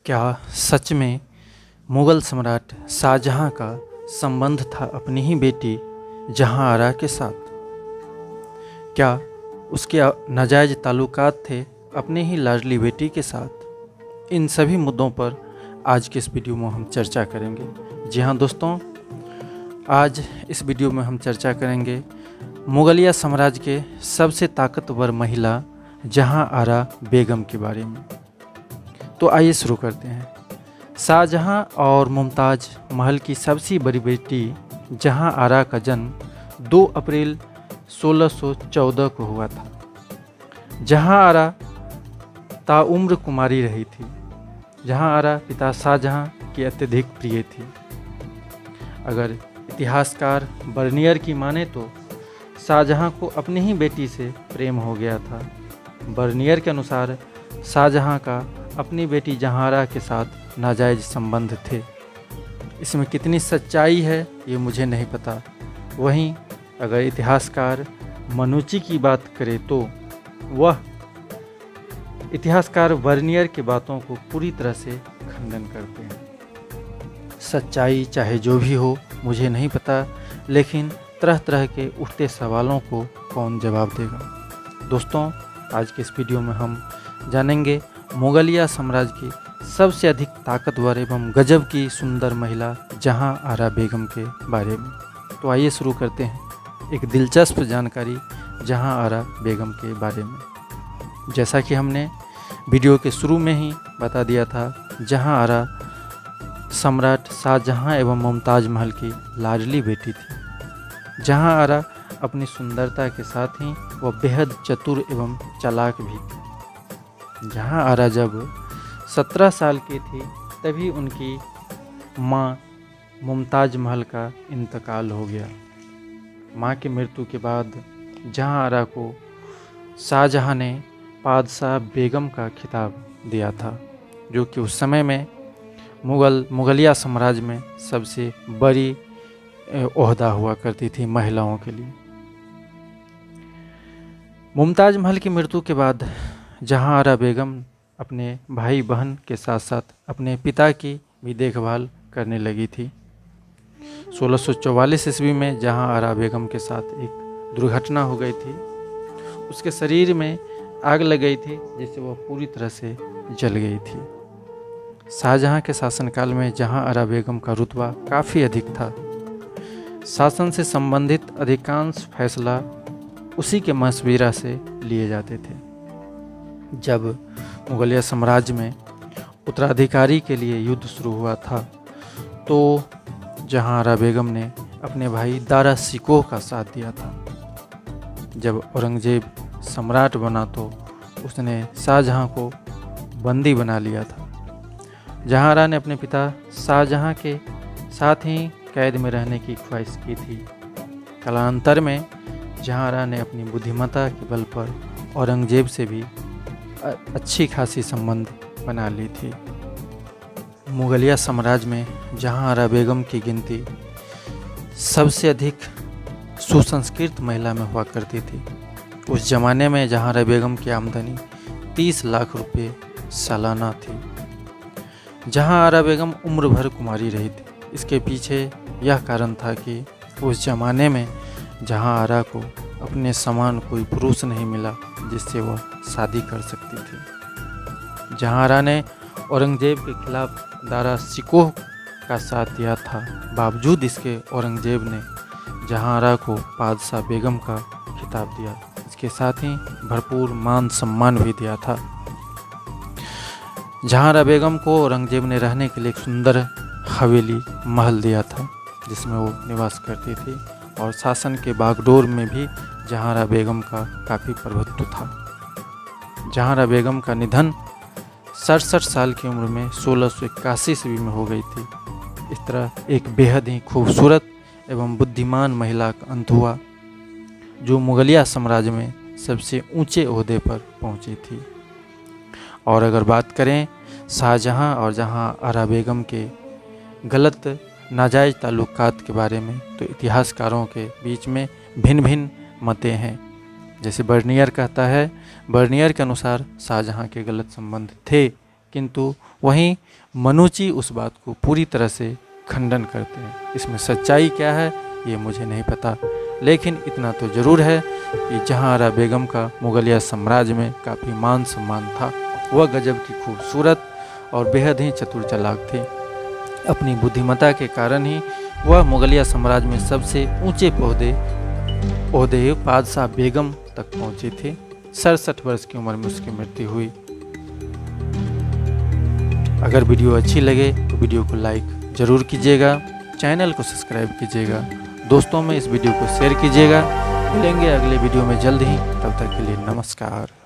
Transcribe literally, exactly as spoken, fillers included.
क्या सच में मुग़ल सम्राट शाहजहां का संबंध था अपनी ही बेटी जहांआरा के साथ? क्या उसके नाजायज़ ताल्लुकात थे अपने ही लाडली बेटी के साथ? इन सभी मुद्दों पर आज के इस वीडियो में हम चर्चा करेंगे। जी हाँ दोस्तों, आज इस वीडियो में हम चर्चा करेंगे मुग़लिया साम्राज्य के सबसे ताकतवर महिला जहांआरा बेगम के बारे में। तो आइए शुरू करते हैं। शाहजहां और मुमताज़ महल की सबसे बड़ी बेटी जहांआरा का जन्म दो अप्रैल सोलह सौ चौदह को हुआ था। जहांआरा ताउम्र कुमारी रही थी। जहांआरा पिता शाहजहां की अत्यधिक प्रिय थी। अगर इतिहासकार बर्नियर की माने तो शाहजहां को अपनी ही बेटी से प्रेम हो गया था। बर्नियर के अनुसार शाहजहां का अपनी बेटी जहांआरा के साथ नाजायज़ संबंध थे। इसमें कितनी सच्चाई है ये मुझे नहीं पता। वहीं अगर इतिहासकार मनुची की बात करें तो वह इतिहासकार बर्नियर की बातों को पूरी तरह से खंडन करते हैं। सच्चाई चाहे जो भी हो मुझे नहीं पता, लेकिन तरह तरह के उठते सवालों को कौन जवाब देगा। दोस्तों, आज के इस वीडियो में हम जानेंगे मुग़लिया साम्राज्य की सबसे अधिक ताकतवर एवं गजब की सुंदर महिला जहांआरा बेगम के बारे में। तो आइए शुरू करते हैं एक दिलचस्प जानकारी जहांआरा बेगम के बारे में। जैसा कि हमने वीडियो के शुरू में ही बता दिया था, जहांआरा सम्राट शाहजहां एवं मुमताज़ महल की लाडली बेटी थी। जहांआरा अपनी सुंदरता के साथ ही वह बेहद चतुर एवं चालाक भी थी। जहांआरा जब सत्रह साल की थी तभी उनकी मां मुमताज़ महल का इंतकाल हो गया। मां की मृत्यु के बाद जहांआरा को शाहजहां ने पादशाह बेगम का खिताब दिया था, जो कि उस समय में मुग़ल मुग़लिया साम्राज्य में सबसे बड़ी ओहदा हुआ करती थी महिलाओं के लिए। मुमताज़ महल की मृत्यु के बाद जहांआरा बेगम अपने भाई बहन के साथ साथ अपने पिता की भी देखभाल करने लगी थी। सोलह सौ चौवालीस ईस्वी में जहांआरा बेगम के साथ एक दुर्घटना हो गई थी। उसके शरीर में आग लग गई थी, जिससे वह पूरी तरह से जल गई थी। शाहजहां के शासनकाल में जहांआरा बेगम का रुतबा काफ़ी अधिक था। शासन से संबंधित अधिकांश फैसला उसी के मशविरा से लिए जाते थे। जब मुग़लिया साम्राज्य में उत्तराधिकारी के लिए युद्ध शुरू हुआ था तो जहांआरा बेगम ने अपने भाई दारा शिकोह का साथ दिया था। जब औरंगजेब सम्राट बना तो उसने शाहजहां को बंदी बना लिया था। जहांआरा ने अपने पिता शाहजहां के साथ ही कैद में रहने की ख्वाहिश की थी। कालांतर में जहांआरा ने अपनी बुद्धिमत्ता के बल पर औरंगजेब से भी अच्छी खासी संबंध बना ली थी। मुग़लिया साम्राज्य में जहांआरा बेगम की गिनती सबसे अधिक सुसंस्कृत महिला में हुआ करती थी। उस ज़माने में जहांआरा बेगम की आमदनी तीस लाख रुपए सालाना थी। जहांआरा बेगम उम्र भर कुमारी रही थी। इसके पीछे यह कारण था कि उस ज़माने में जहांआरा को अपने समान कोई पुरुष नहीं मिला जिससे वह शादी कर सकती थी। जहांआरा ने औरंगजेब के खिलाफ दारा शिकोह का साथ दिया था। बावजूद इसके औरंगजेब ने जहांआरा को पादशाह बेगम का खिताब दिया। इसके साथ ही भरपूर मान सम्मान भी दिया था। जहांआरा बेगम को औरंगजेब ने रहने के लिए एक सुंदर हवेली महल दिया था, जिसमें वो निवास करती थी। और शासन के बागडोर में भी जहांआरा बेगम का काफ़ी प्रभुत्व था। जहांआरा बेगम का निधन सड़सठ साल की उम्र में सोलह सौ इक्यासी ईस्वी में हो गई थी। इस तरह एक बेहद ही खूबसूरत एवं बुद्धिमान महिला का अंत हुआ, जो मुग़लिया साम्राज्य में सबसे ऊंचे ओहदे पर पहुंची थी। और अगर बात करें शाहजहां और जहांआरा बेगम के गलत नाजायज़ ताल्लुकात के बारे में, तो इतिहासकारों के बीच में भिन्न भिन्न मतें हैं। जैसे बर्नियर कहता है, बर्नियर के अनुसार शाहजहां के गलत संबंध थे, किंतु वहीं मनुची उस बात को पूरी तरह से खंडन करते हैं। इसमें सच्चाई क्या है ये मुझे नहीं पता, लेकिन इतना तो ज़रूर है कि जहांआरा बेगम का मुगलिया साम्राज्य में काफ़ी मान सम्मान था। वह गजब की खूबसूरत और बेहद ही चतुर चालाक थी। अपनी बुद्धिमत्ता के कारण ही वह मुगलिया साम्राज्य में सबसे ऊंचे पौधे ओहदे बादशाह बेगम तक पहुंचे थे। सड़सठ वर्ष की उम्र में उसकी मृत्यु हुई। अगर वीडियो अच्छी लगे तो वीडियो को लाइक ज़रूर कीजिएगा, चैनल को सब्सक्राइब कीजिएगा, दोस्तों में इस वीडियो को शेयर कीजिएगा। मिलेंगे अगले वीडियो में जल्द ही, तब तक के लिए नमस्कार।